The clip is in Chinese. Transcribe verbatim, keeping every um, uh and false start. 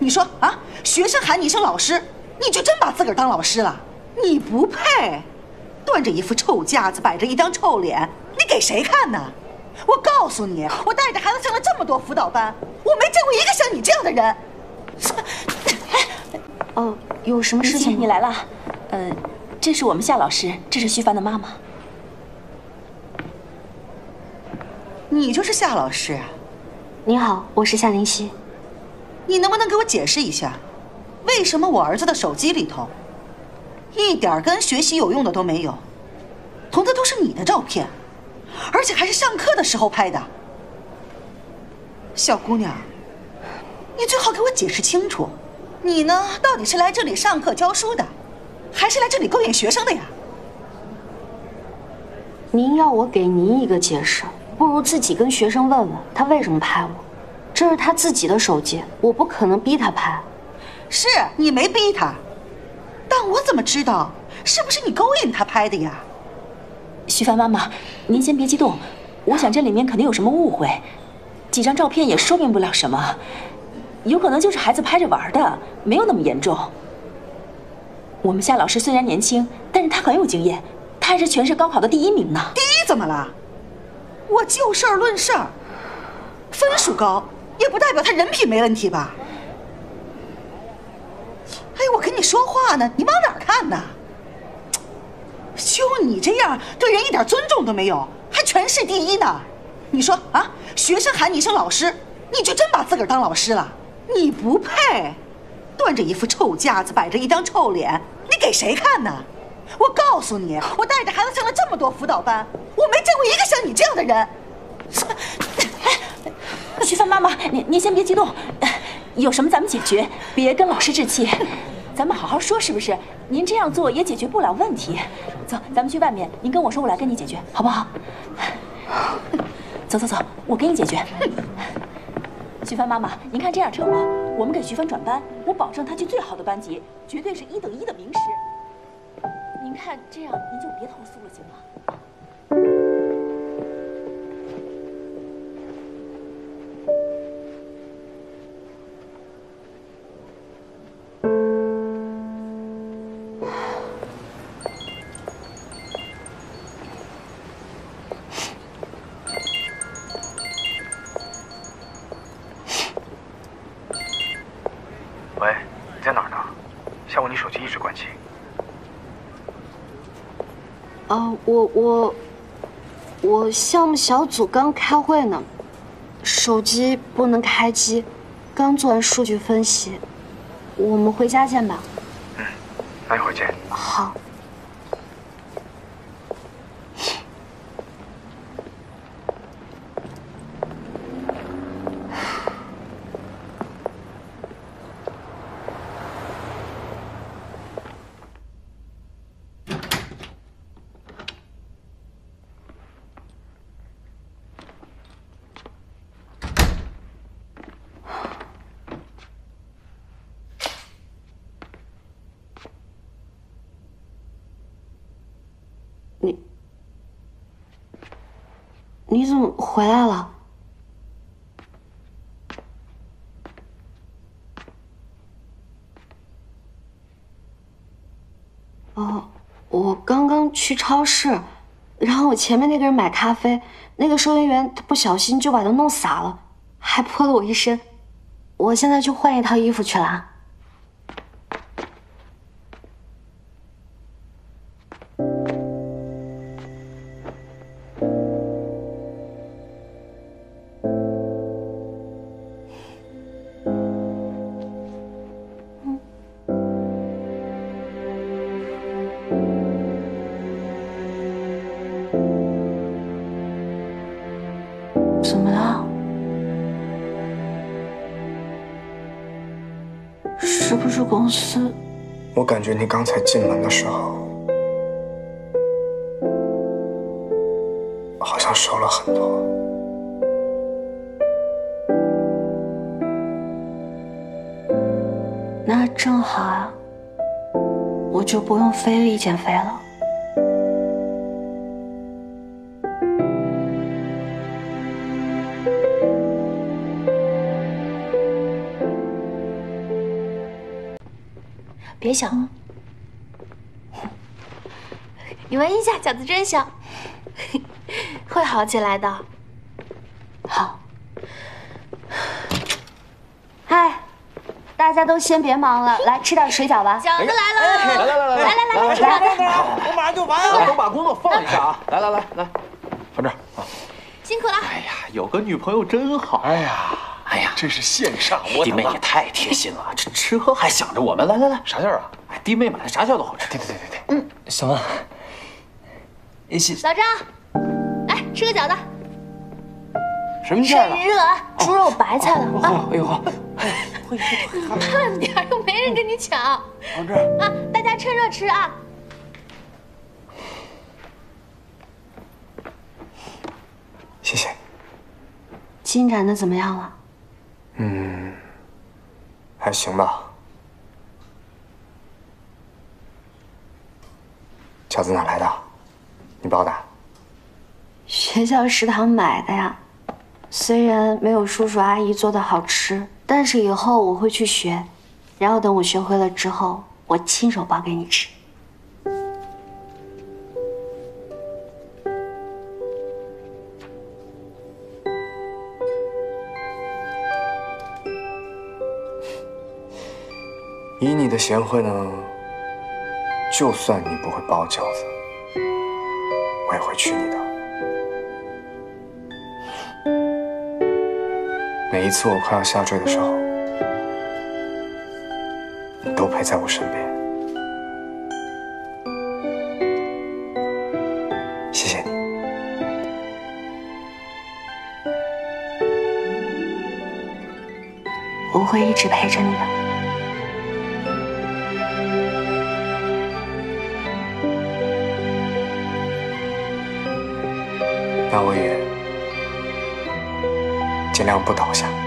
你说啊，学生喊你一声老师，你就真把自个儿当老师了？你不配，端着一副臭架子，摆着一张臭脸，你给谁看呢？我告诉你，我带着孩子上了这么多辅导班，我没见过一个像你这样的人。 哦，有什么事情？ 你来了。呃，这是我们夏老师，这是徐帆的妈妈。 你就是夏老师啊？ 你好，我是夏灵溪。 你能不能给我解释一下，为什么我儿子的手机里头一点跟学习有用的都没有，同的都是你的照片，而且还是上课的时候拍的？小姑娘，你最好给我解释清楚，你呢，到底是来这里上课教书的，还是来这里勾引学生的呀？ 您要我给您一个解释，不如自己跟学生问问他为什么拍我。这是他自己的手机，我不可能逼他拍。 是你没逼他，但我怎么知道是不是你勾引他拍的呀？ 徐帆妈妈，您先别激动，我想这里面肯定有什么误会，几张照片也说明不了什么，有可能就是孩子拍着玩的，没有那么严重。我们夏老师虽然年轻，但是他很有经验，他还是全市高考的第一名呢。 第一怎么了？我就事儿论事儿，分数高也不代表他人品没问题吧？哎，我跟你说话呢，你往哪儿看呢？就你这样，对人一点尊重都没有，还全市第一呢？你说啊，学生喊你一声老师，你就真把自个儿当老师了？你不配，端着一副臭架子，摆着一张臭脸，你给谁看呢？我告诉你，我带着孩子上了这么多辅导班，我没见过一个像你这样的人。 徐帆妈妈，您您先别激动，有什么咱们解决，别跟老师置气，咱们好好说，是不是？您这样做也解决不了问题。走，咱们去外面，您跟我说，我来跟你解决，好不好？走走走，我给你解决。徐帆妈妈，您看这样成吗？我们给徐帆转班，我保证他去最好的班级，绝对是一等一的名师。您看这样，您就别投诉了，行吗？ 喂，你在哪儿呢？下午你手机一直关机。 啊，我我我项目小组刚开会呢，手机不能开机，刚做完数据分析，我们回家见吧。 嗯，那一会儿见。 好。你你怎么回来了？哦，我刚刚去超市，然后我前面那个人买咖啡，那个收银员他不小心就把它弄洒了，还泼了我一身。我现在去换一套衣服去了啊。怎么了？是不是公司？ 我感觉你刚才进门的时候，好像瘦了很多。 那正好啊，我就不用费力减肥了。 别想了。你闻一下，饺子真香，会好起来的。好。嗨，大家都先别忙了，来吃点水饺吧。饺子来了！ 来来来来来来来来，吃吧。 我马上就完啊！都把工作放一下啊！来来来来，放这儿啊！ 辛苦了。 哎呀，有个女朋友真好。哎呀，哎呀， 真是羡煞我弟妹也太贴心了，这吃喝还想着我们。来来来， 啥馅儿啊？ 哎，弟妹买的啥馅都好吃。 对对对对对。 嗯， 行了。一起。 老张，来吃个饺子。 什么馅儿趁热啊，猪肉白菜的啊。 哎呦好。 慢点，又没人跟你抢。 往这儿啊，大家趁热吃啊。 谢谢。 进展的怎么样了？ 嗯，还行吧。饺子哪来的？你包的？ 学校食堂买的呀。虽然没有叔叔阿姨做的好吃，但是以后我会去学，然后等我学会了之后，我亲手包给你吃。 以你的贤惠呢，就算你不会包饺子，我也会娶你的。每一次我快要下坠的时候，你都陪在我身边。谢谢你。 我会一直陪着你的。 那我也尽量不倒下。